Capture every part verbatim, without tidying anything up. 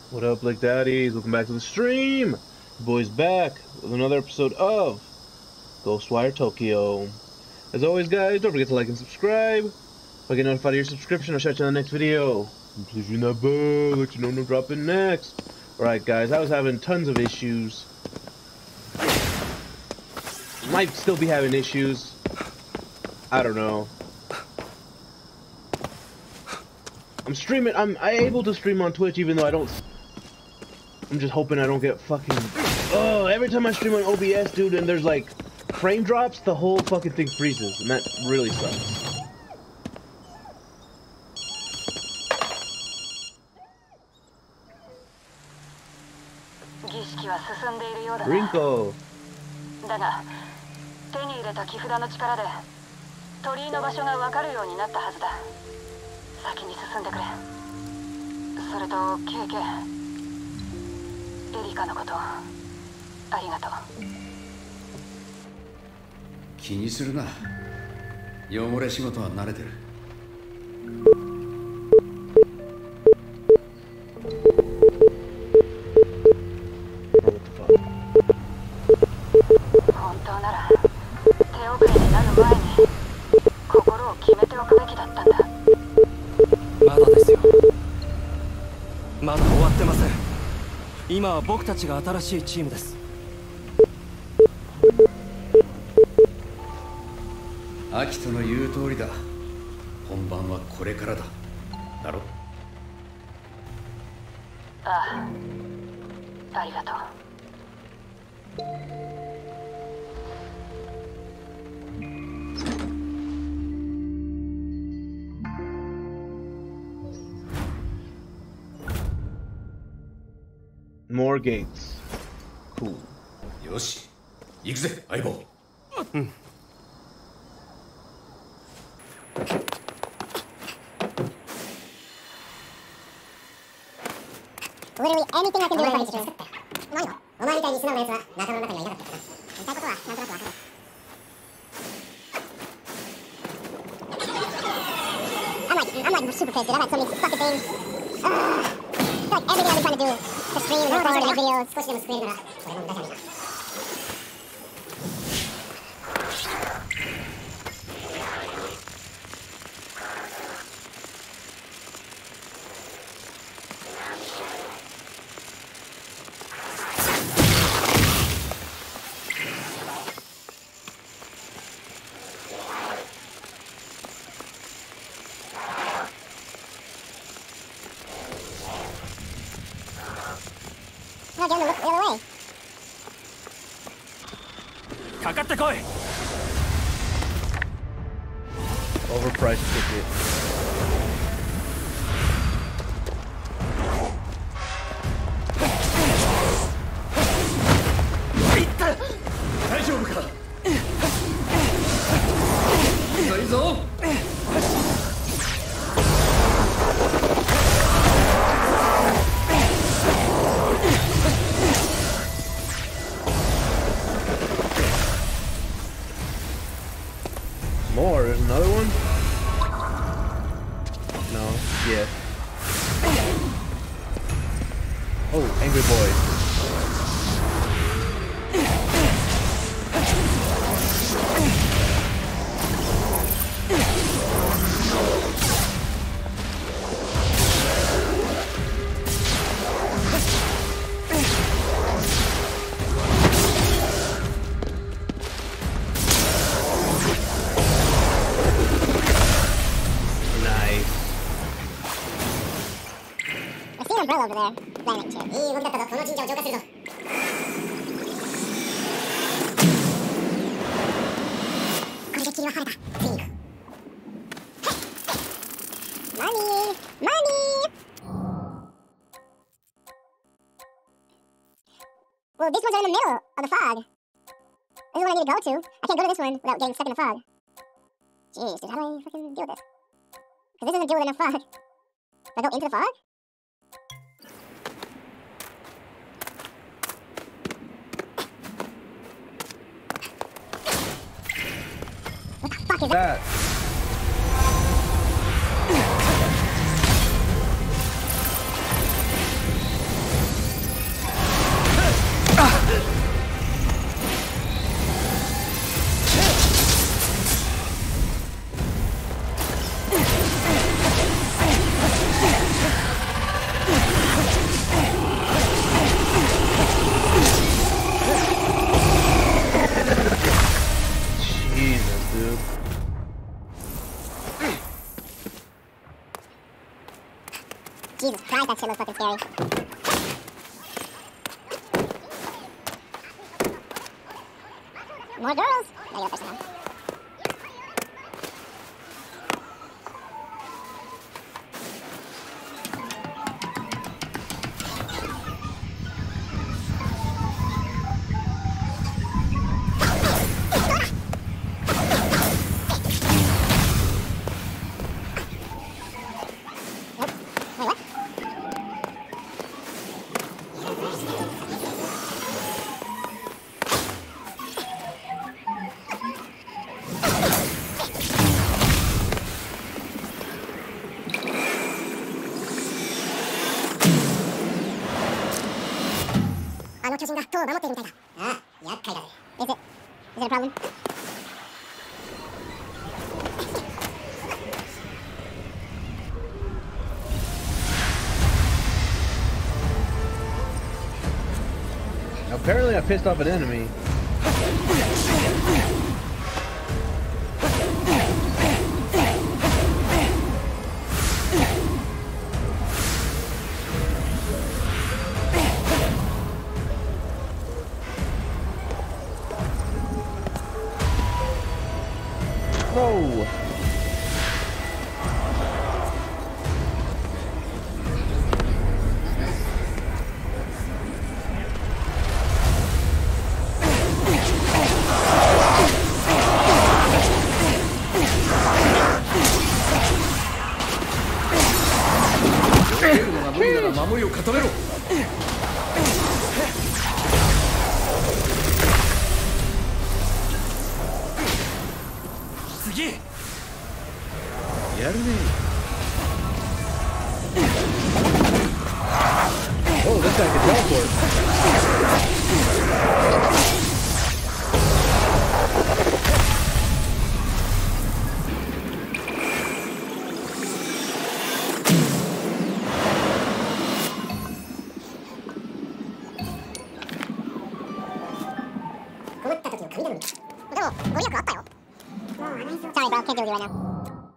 What up, Blake Daddies? Welcome back to the stream. The boy's back with another episode of Ghostwire Tokyo. As always, guys, don't forget to like and subscribe. If I get notified of your subscription, I'll shout you on the next video. And please ring that bell, let you know when I'm dropping next. Alright, guys, I was having tons of issues. Might still be having issues. I don't know. I'm streaming. I'm I able to stream on Twitch even though I don't. I'm just hoping I don't get fucking. Oh, every time I stream on O B S, dude, and there's like frame drops, the whole fucking thing freezes, and that really sucks. Rinko. だが手に入れた木札の力で鳥居の場所が分かるようになったはずだ。先に進んでくれ。それとケイケエリカのことありがとう。 気にするな。汚れ仕事は慣れてる。 本当なら手遅れになる前に心を決めておくべきだったんだ。 まだですよ。まだ終わってません。今は僕たちが新しいチームです。 アキトの言う通りだ。本番はこれからだ。だろ？ ああ、ありがとう。 More gates. Cool. よし、行くぜ、相棒。うん。 Literally anything I can do if I need to. 何が？お前みたいに素直な奴は仲間の中にはいなかったからな。言いたいことはなんとなくわかる。I'm like, I'm like super pissed. I've had so many fucking things. Uh, I feel like everything I've been trying to do to stream and record and make videos. 少しでも救えるなら、これも無駄じゃねえな。I'm not getting to look the other way. かかってこい。 Overpriced ticket. More, there's another one? No, yeah. Oh, Angry Boy. Umbrella over there. Planet chair. いい動きだったぞ。この神社を浄化するぞ。これで霧は晴れた。ついに行く。マニーマニー Well, this one's in the middle of the fog. This is what I need to go to. I can't go to this one without getting stuck in the fog. Jeez, dude, how do I fucking deal with this? Because this doesn't deal with enough fog. Do I go into the fog? What the fuck is that? God, that shit looks fucking scary. More girls. There you go, first time. Is it? Is it a problem? Apparently I pissed off an enemy. No! Oh, this guy can teleport. Sorry, bro, can't deal with you right now.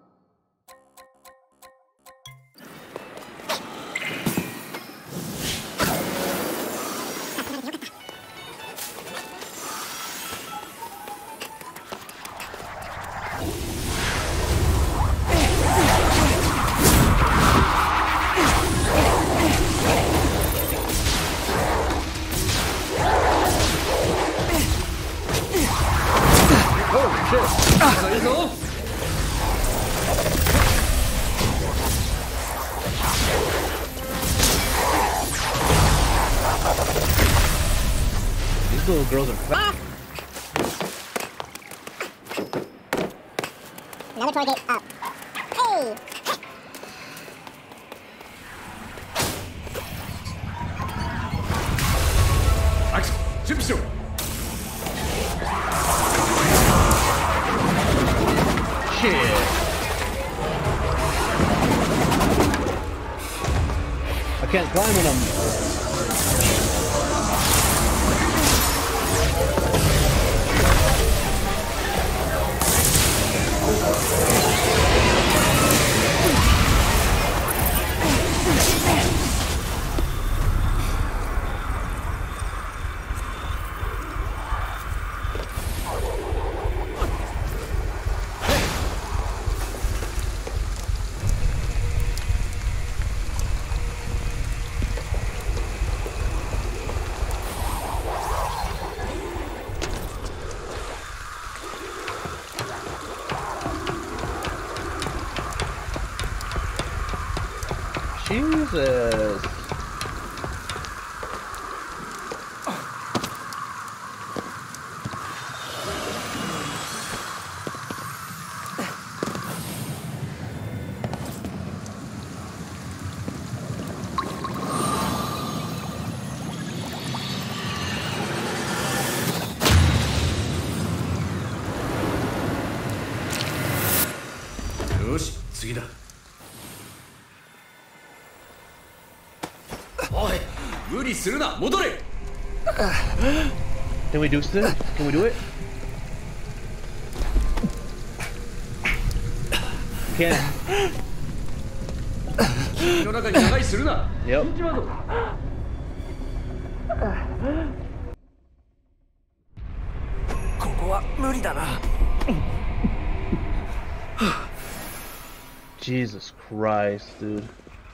These little girls are fat. Another toy gate up. Hey! Action! Jump show! Shit. I can't climb when I'm... Jesus. よし、次だ。おい、無理するな、戻れ。 Can we do this? Can we do it? Can't. 霧の中に長居するな。 Yep. ここは無理だな。 Jesus Christ, dude.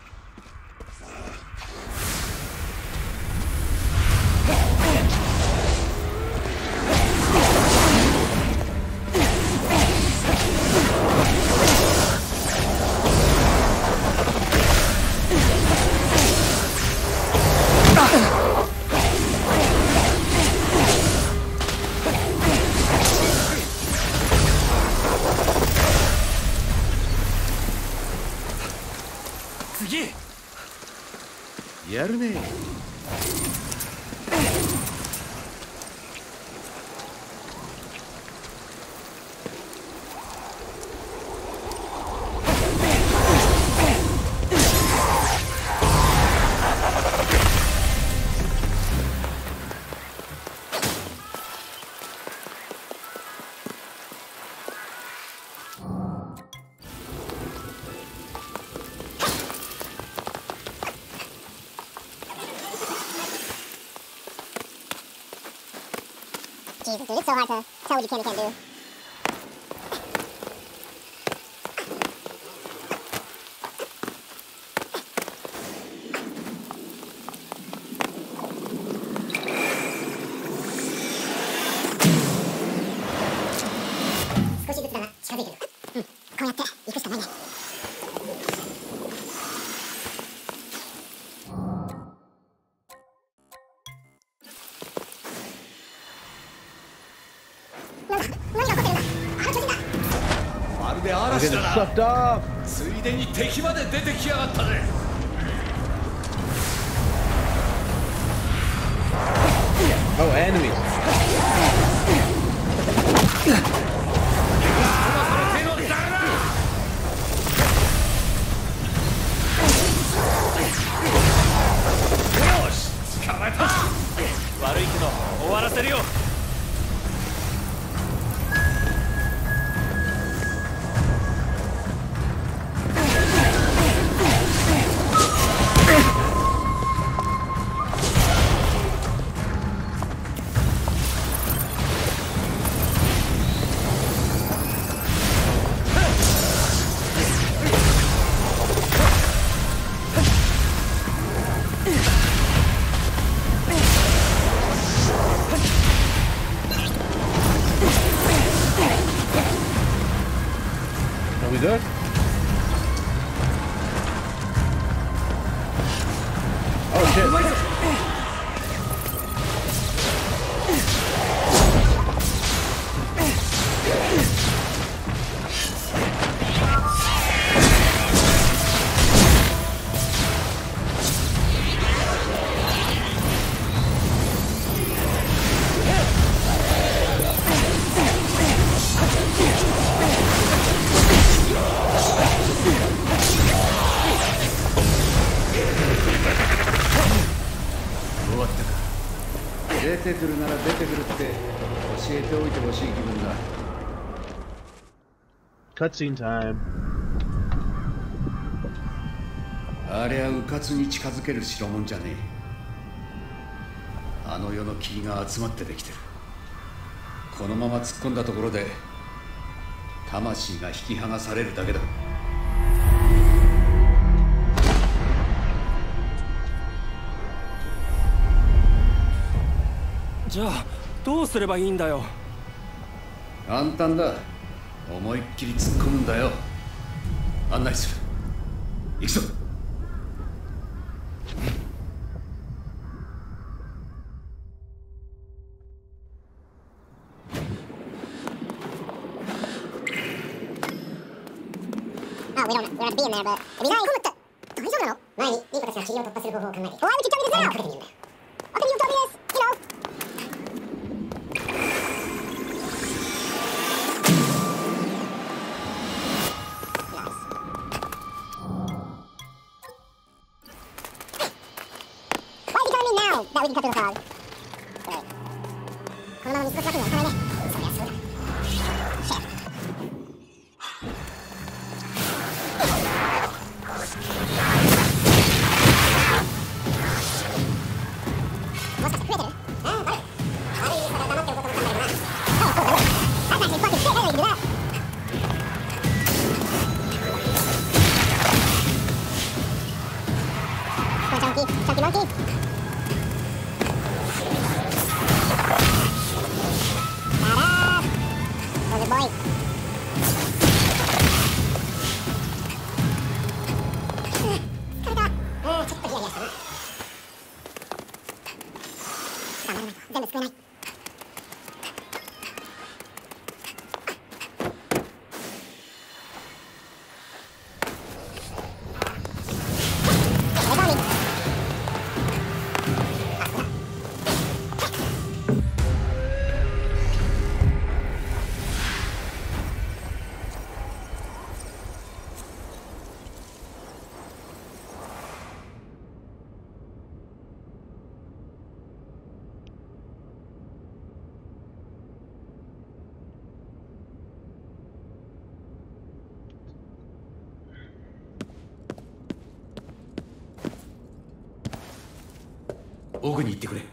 次。 やるね。 Jesus, dude, it's so hard to tell what you can and can't do. I'm getting sucked off. ついでに敵まで出てきやがったぜ。 Oh, enemies. よし、捕まえた。 悪いけど終わらせるよ。 Are we good? Oh shit. Cutscene time. ありゃうかつに近づける代物じゃねえ。あの世の霧が集まってできてる。このまま突っ込んだところで魂が引き剥がされるだけだ。 じゃあどうすればいいんだよ。 簡単だ。思いっきり突っ込むんだよ。案内する。行くぞ。 Oh, we don't, we don't have to be in there, but... 大丈夫なの？前にリンコたちが霧を突破する方法を考えている。Why would you tell me this now? かけてみるんだよ。How can you tell me this? You know? Why are you telling me now that we can cut through the fog? Right. このまま見過ごすわけにはいかないね。そりゃそうだ。Shit. Soldier boy. 奥に行ってくれ。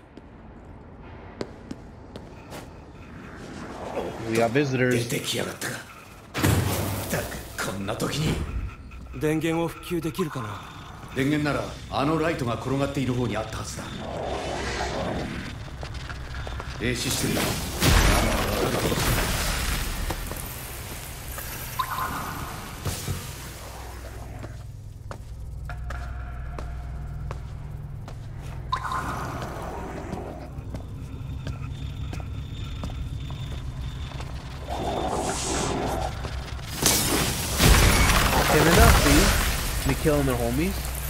We got 出 visitors. てきやがったか。だがこんな時に。 電源を復旧できるかな。 電源ならあのライトが転がっている方にあったはずだ。停止してるよ。 Him enough, see? Me killing their homies.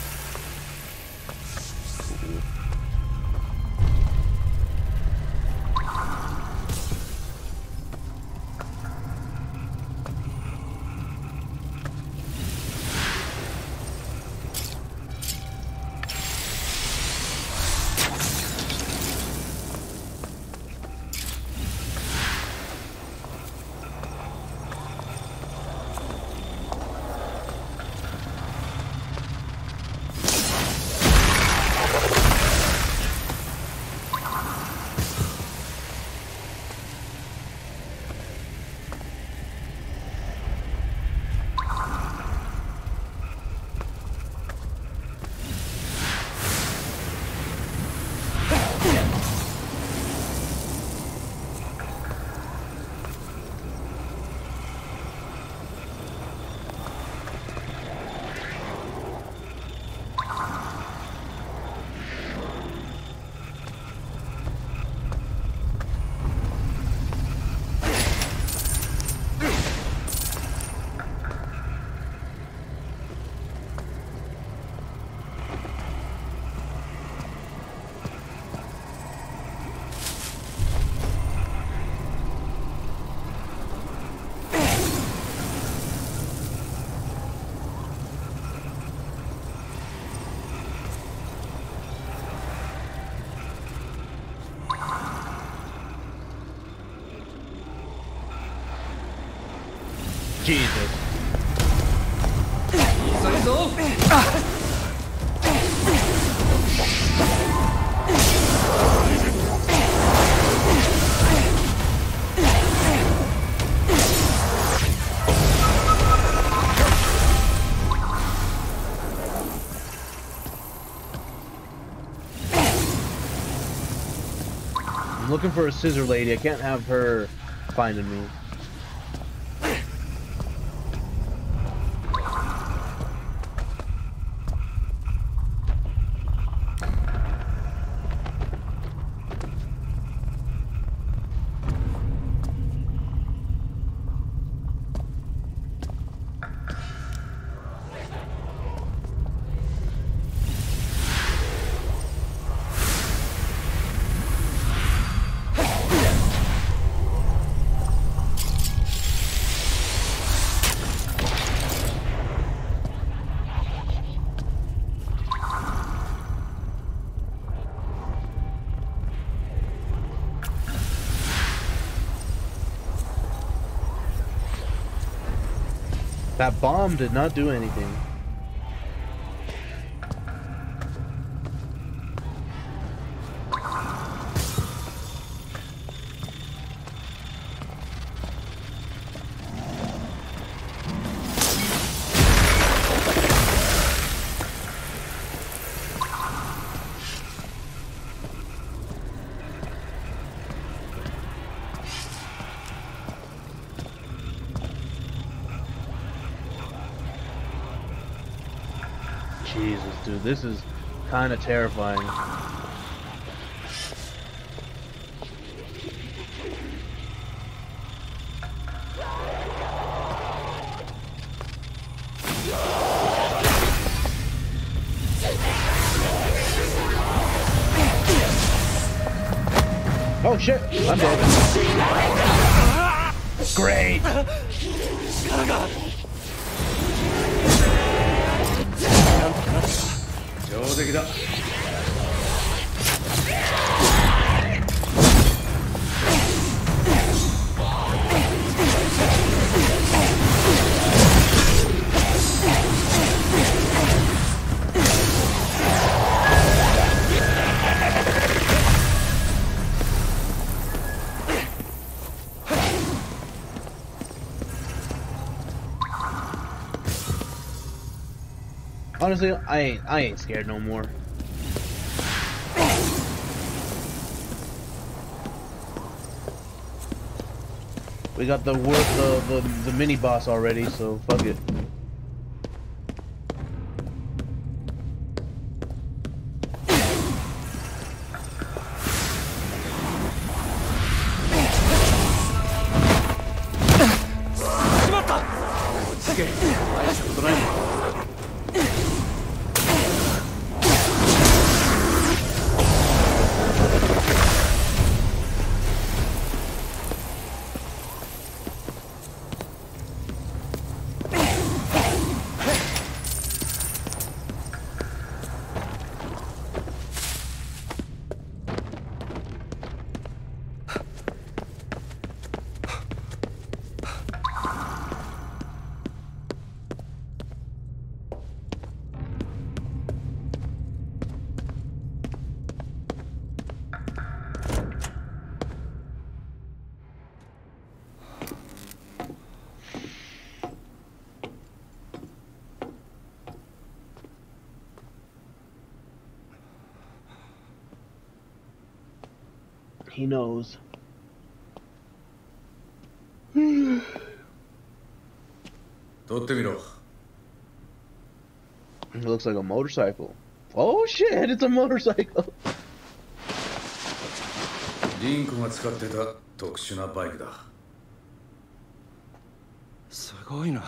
Jesus. I'm looking for a scissor lady. I can't have her finding me. That bomb did not do anything. Jesus, dude, this is kind of terrifying. Oh shit, I'm dead. Great. Honestly, I ain't I ain't scared no more. We got the work the, the the mini boss already, so fuck it. He knows. It looks like a motorcycle. Oh shit, it's a motorcycle. リンクが使ってた特殊なバイクだ。 すごいな。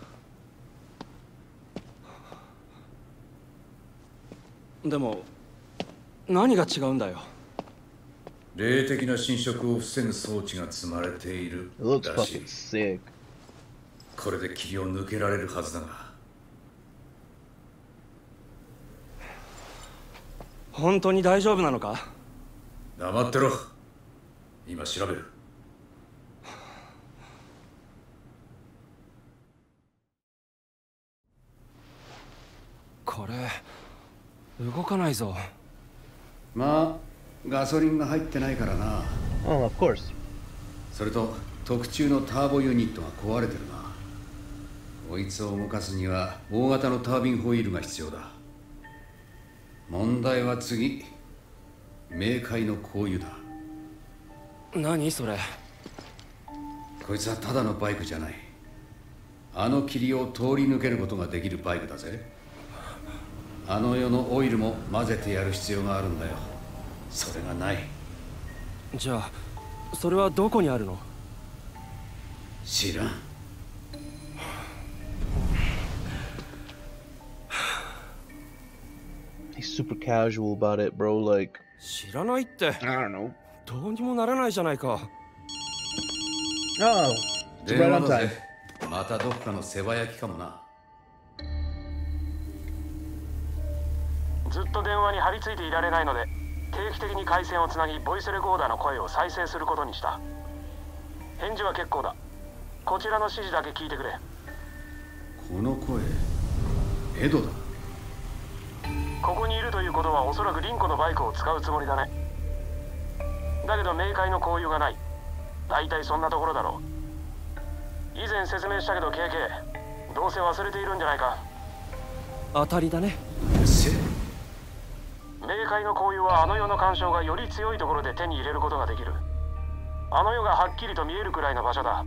でも何が違うんだよ。 霊的な侵食を防ぐ装置が積まれているらしい。これで霧を抜けられるはずだが。 本当に大丈夫なのか？ 黙ってろ。今調べる。 これ動かないぞ。 まあガソリンが入ってないからな。 Oh, of course. それと特注のターボユニットが壊れてるな。こいつを動かすには大型のタービンホイールが必要だ。問題は次、冥界の香油だ。 何それ？ こいつはただのバイクじゃない。あの霧を通り抜けることができるバイクだぜ。あの世のオイルも混ぜてやる必要があるんだよ。それがない。 じゃあそれはどこにあるの？ 知らん。 He's super casual about it, bro. Like 知らないって。I don't know. どうにもならないじゃないか。 Oh, it's right on time. またどっかの世話焼きかもな。 ずっと電話に張り付いていられないので、定期的に回線をつなぎ、ボイスレコーダーの声を再生することにした。返事は結構だ。こちらの指示だけ聞いてくれ。 この声、エドだ。 ここにいるということはおそらくリンコのバイクを使うつもりだね。だけど冥界の交友がない。大体そんなところだろう。以前説明したけど ケーケー、どうせ忘れているんじゃないか。 当たりだね。 冥界の交友はあの世の干渉がより強いところで手に入れることができる。あの世がはっきりと見えるくらいの場所だ。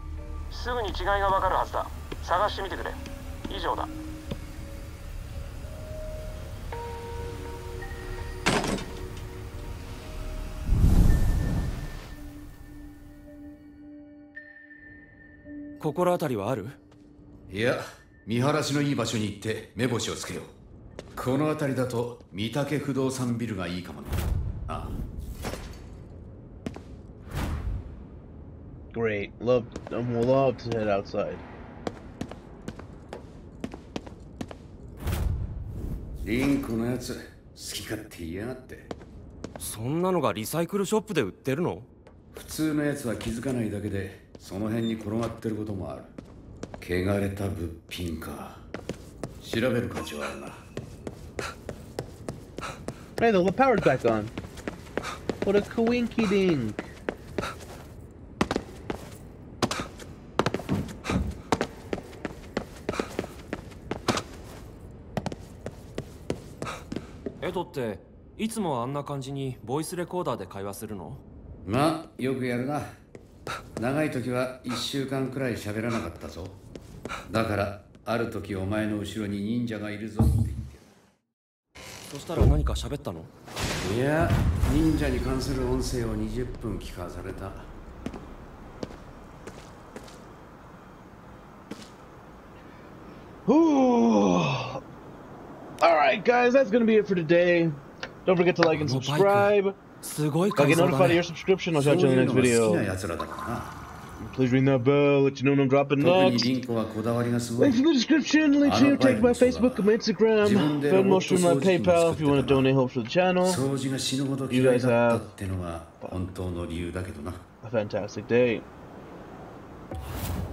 すぐに違いがわかるはずだ。探してみてくれ。以上だ。 心当たりはある？ いや、見晴らしのいい場所に行って目星をつけよう。この辺りだと御嶽不動産ビルがいいかもね。ああ。 Great. Love, um, we'll love to head outside. リンコのやつ、好き勝手言いやがって。 そんなのがリサイクルショップで売ってるの？ 普通のやつは気づかないだけで、その辺に転がってることもある。汚れた物品か。調べる価値はあるな。 Hey, the power's back on. What a coinky dink. Edo っていつもあんな感じにボイスレコーダーで会話するの？ まあ、よくやるな。長い時はいっしゅうかんくらい喋らなかったぞ。だから、ある時お前の後ろに忍者がいるぞって言ってる。 そしたら何か喋ったの？ いや、忍者に関する音声をにじゅっぷん聞かされた。 Alright, guys, that's gonna be it for today. Don't forget to like and subscribe. If I get notified of your subscription, I'll catch you in the next video. Please ring that bell, let you know when I'm dropping next. Links in the description, links here, take my Facebook, my Instagram, Venmo, stream, my PayPal if you want to donate help for the channel. You guys have a fantastic day.